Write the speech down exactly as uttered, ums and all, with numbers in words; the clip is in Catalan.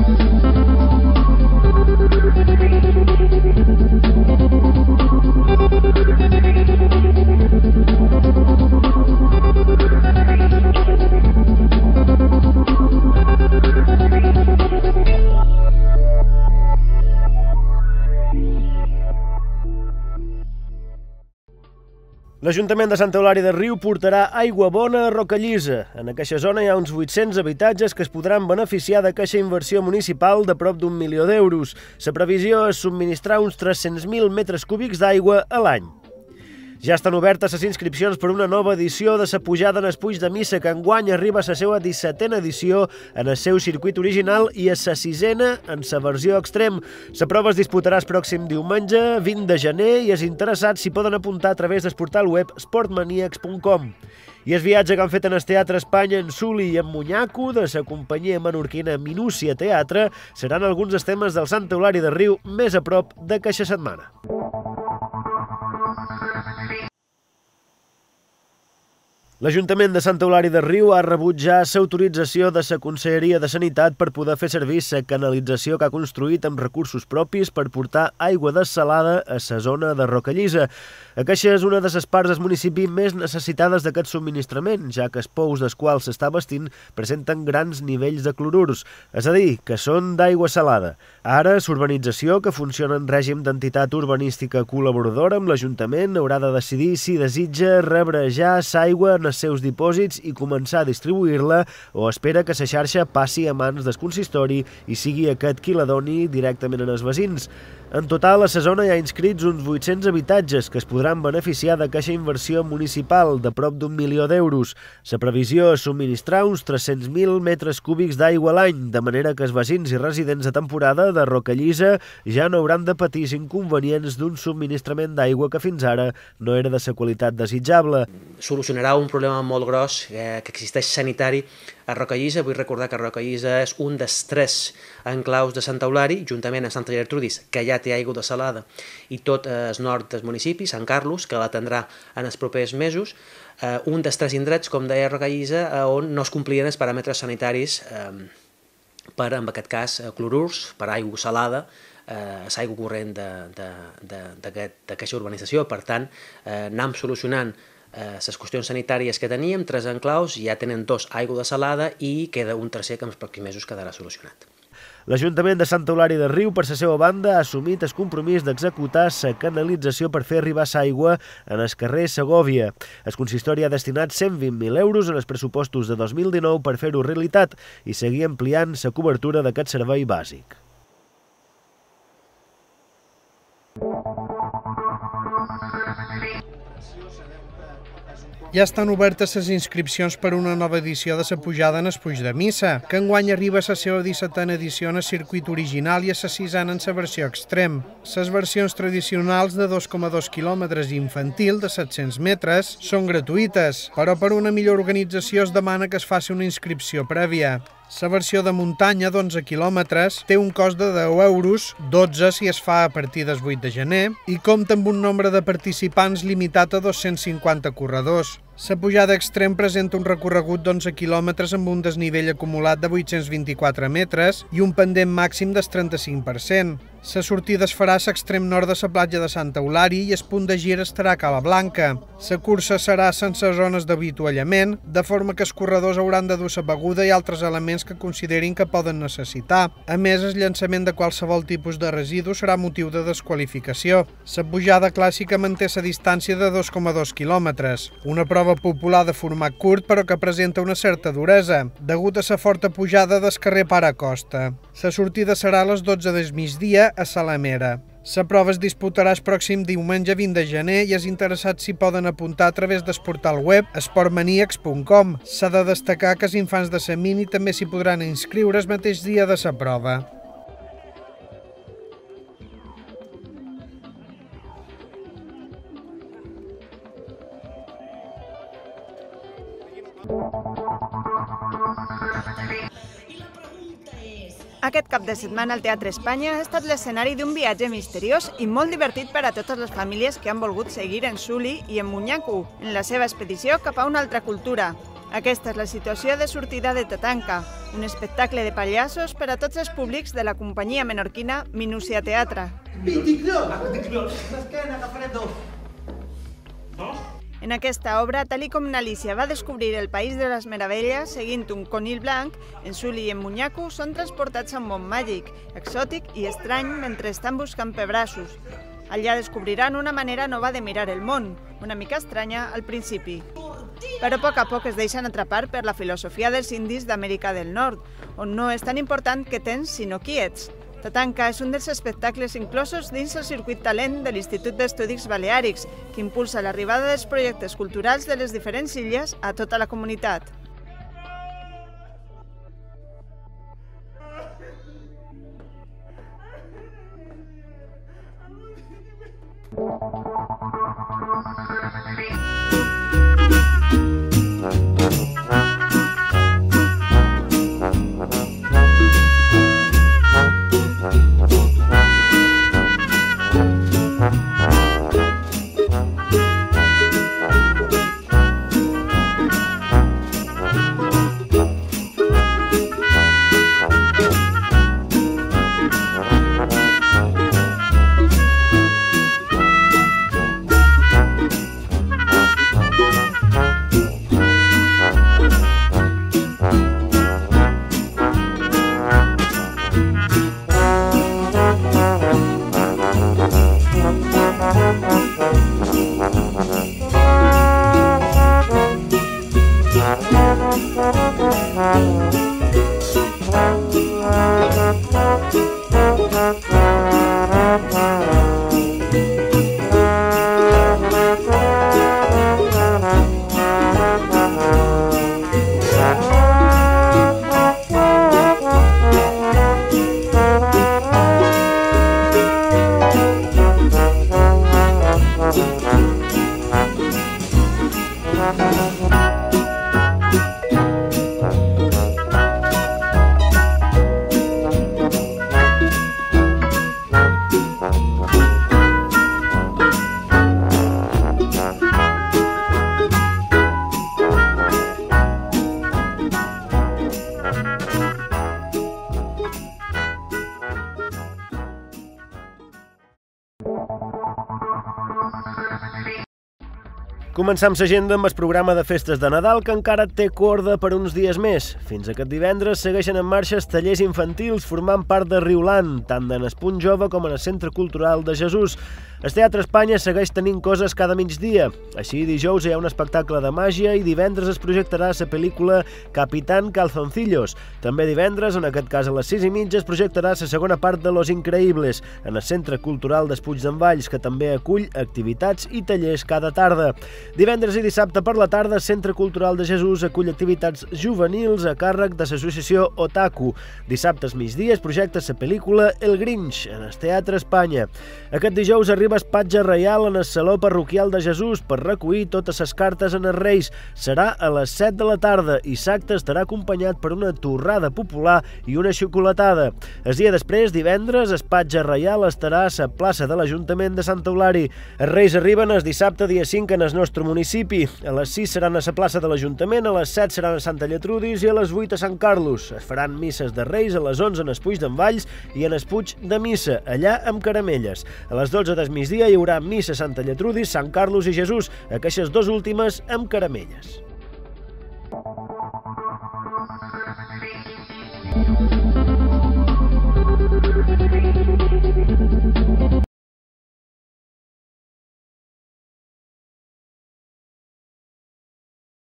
L'Ajuntament de Santa Eulària de Riu portarà aigua bona a Rocallisa. En aquesta zona hi ha uns vuit-cents habitatges que es podran beneficiar d'aquesta inversió municipal de prop d'un milió d'euros. La previsió és subministrar uns tres-cents mil metres cúbics d'aigua a l'any. Ja estan obertes les inscripcions per una nova edició de la pujada en el Puig de Missa, que enguany arriba a la seva dissetena edició en el seu circuit original i a la sisena en la versió extrem. La prova es disputarà el pròxim diumenge, vint de gener, i els interessats s'hi poden apuntar a través del portal web sportmaniacs punt com. I el viatge que han fet en el Teatre Espanya en Suli i en Munyaco, de la companyia menorquina Minúcia Teatre, seran alguns dels temes del Santa Eulària de Riu més a prop d'aquesta setmana. L'Ajuntament de Santa Eulària de Riu ha rebut ja l'autorització de la Conselleria de Sanitat per poder fer servir la canalització que ha construït amb recursos propis per portar aigua dessalada a la zona de Rocallisa. Aquesta és una de les parts del municipi més necessitades d'aquest subministrament, ja que els pous dels quals s'està bastint presenten grans nivells de clorurs, és a dir, que són d'aigua salada. Ara, l'urbanització, que funciona en règim d'entitat urbanística col·laboradora amb l'Ajuntament, haurà de decidir si desitja rebre ja l'aigua en els seus dipòsits i començar a distribuir-la, o espera que la xarxa passi a mans del consistori i sigui aquest qui la doni directament als veïns. En total, a la zona hi ha inscrits uns vuit-cents habitatges que es podran beneficiar d'aquesta inversió municipal de prop d'un milió d'euros. La previsió és subministrar uns tres-cents mil metres cúbics d'aigua a l'any, de manera que els veïns i residents de temporada de Rocallisa ja no hauran de patir els inconvenients d'un subministrament d'aigua que fins ara no era de la qualitat desitjable. Solucionarà un problema molt gros eh, que existeix sanitari a Rocallisa. Vull recordar que Rocallisa és un dels tres enclaus de Santa Eulària, juntament amb Santa Gertrudis, que ja té aigua dessalada, i tot el nord del municipi, Sant Carlos, que l'atendrà en els propers mesos, eh, un dels tres indrets, com deia Rocallisa, on no es complien els paràmetres sanitaris eh, per, en aquest cas, clorurs, per aigua salada, eh, l'aigua corrent d'aquesta urbanització. Per tant, eh, anem solucionant les qüestions sanitàries que teníem, tres enclaus, ja tenen dos aigua dessalada i queda un tercer que en els pocs mesos quedarà solucionat. L'Ajuntament de Santa Eulària de Riu, per la seva banda, ha assumit el compromís d'executar la canalització per fer arribar l'aigua en el carrer Segòvia. El consistori ha destinat cent vint mil euros en els pressupostos de dos mil dinou per fer-ho realitat i seguir ampliant la cobertura d'aquest servei bàsic. Ja estan obertes les inscripcions per una nova edició de la pujada en el Puig de Missa, que enguany arriba a la seva dissetena edició en el circuit original i a la sisena en la versió extrem. Les versions tradicionals de dos coma dos quilòmetres i infantil de set-cents metres són gratuïtes, però per una millor organització es demana que es faci una inscripció prèvia. La versió de muntanya d'onze quilòmetres té un cost de deu euros, dotze si es fa a partir del vuit de gener, i compta amb un nombre de participants limitat a dos-cents cinquanta corredors. La pujada extrem presenta un recorregut d'onze quilòmetres amb un desnivell acumulat de vuit-cents vint-i-quatre metres i un pendent màxim del trenta-cinc per cent. La sortida es farà a l'extrem nord de la platja de Santa Eulària i el punt de gir estarà a Cala Blanca. La cursa serà sense zones d'avituallament, de forma que els corredors hauran de dur la beguda i altres elements que considerin que poden necessitar. A més, el llançament de qualsevol tipus de residu serà motiu de desqualificació. La pujada clàssica manté la distància de dos coma dos quilòmetres, una prova popular de format curt però que presenta una certa duresa, degut a la forta pujada del carrer Pare Costa. La sortida serà a les dotze del migdia a Salamera. La prova es disputarà el pròxim diumenge vint de gener i els interessats s'hi poden apuntar a través del portal web sportmaniacs punt com. S'ha de destacar que els infants de la mini també s'hi podran inscriure el mateix dia de la prova. Aquest cap de setmana el Teatre Espanya ha estat l'escenari d'un viatge misteriós i molt divertit per a totes les famílies que han volgut seguir en Suli i en Munyaco en la seva expedició cap a una altra cultura. Aquesta és la situació de sortida de Tatanka, un espectacle de pallassos per a tots els públics de la companyia menorquina Minúcia Teatre. En aquesta obra, tal com n'Alícia va descobrir el País de les Meravelles seguint un conill blanc, en Sully i en Munyaku són transportats a un món màgic, exòtic i estrany mentre estan buscant pebrassos. Allà descobriran una manera nova de mirar el món, una mica estranya al principi. Però a poc a poc es deixen atrapar per la filosofia dels indis d'Amèrica del Nord, on no és tan important què tens sinó qui ets. Tatanka és un dels espectacles inclosos dins el circuit talent de l'Institut d'Estudis Baleàrics, que impulsa l'arribada dels projectes culturals de les diferents illes a tota la comunitat. Començam l'agenda amb el programa de festes de Nadal, que encara té corda per uns dies més. Fins aquest divendres segueixen en marxa els tallers infantils formant part de Riulant, tant en el Punt Jove com en el Centre Cultural de Jesús. El Teatre Espanya segueix tenint coses cada migdia. Així, dijous hi ha un espectacle de màgia i divendres es projectarà la pel·lícula Capitán Calzoncillos. També divendres, en aquest cas a les sis i mitja, es projectarà la segona part de Los Increïbles, en el Centre Cultural del Puig d'en Valls, que també acull activitats i tallers cada tarda. Divendres i dissabte per la tarda, el Centre Cultural de Jesús acull activitats juvenils a càrrec de l'associació Otaku. Dissabte al migdia es projecta la pel·lícula El Grinch, en el Teatre Espanya. Aquest dijous arriba el patge reial en el Saló Parroquial de Jesús per recollir totes les cartes en els Reis. Serà a les set de la tarda i l'acte estarà acompanyat per una torrada popular i una xocolatada. El dia després, divendres, el patge reial estarà a la plaça de l'Ajuntament de Sant Eulari. Els Reis arriben el dissabte dia cinc en el nostre municipi. A les sis seran a la plaça de l'Ajuntament, a les set seran a Santa Lletrudis i a les vuit a Sant Carlos. Es faran misses de Reis a les onze en el Puig d'en Valls i en el Puig de Missa, allà amb caramelles. A les dotze del migdia hi haurà missa a Santa Lletrudis, Sant Carlos i Jesús, aquestes dues últimes amb caramelles.